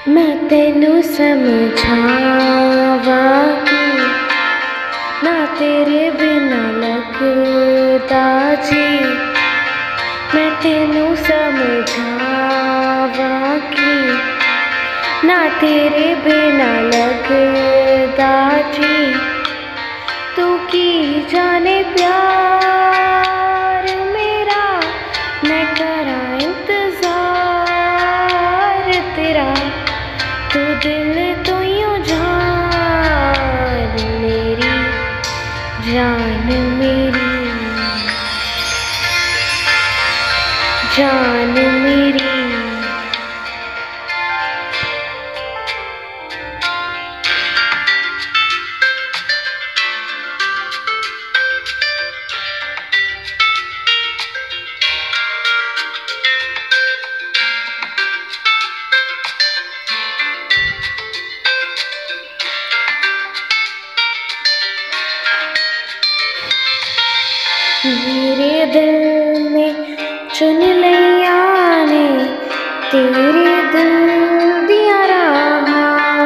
मैं तेनू समझावा कि ना तेरे बिना लगदा जी। मैं तेनू समझावा कि ना तेरे बिना लगदा जी। तू की जाने प्यार मेरा, मैं करा इंतजार तेरा। तू दिल तो यूं जान मेरी, जान मेरी, जान मेरी। मेरे दिल ने चुन लिया ने तेरे दिल दिया राह।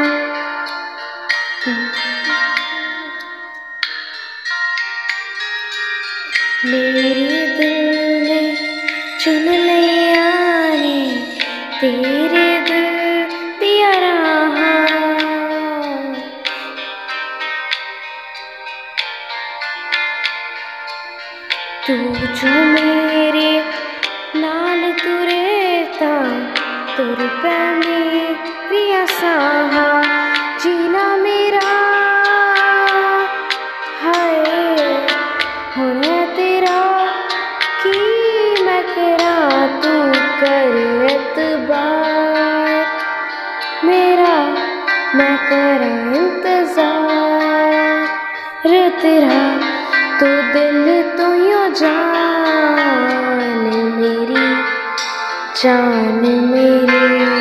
मेरे दिल ने चुन लिया ने तेरे दिल दिया राह। तू जो मेरे नाल तुरे तां तुर पै मेरी साह। जीना मेरा हाय हुण तेरा की मैं करा। तू कर एतबार मेरा, मैं करा इंतजार तेरा। तू दिल तो यूं जान मेरी, जान मेरी।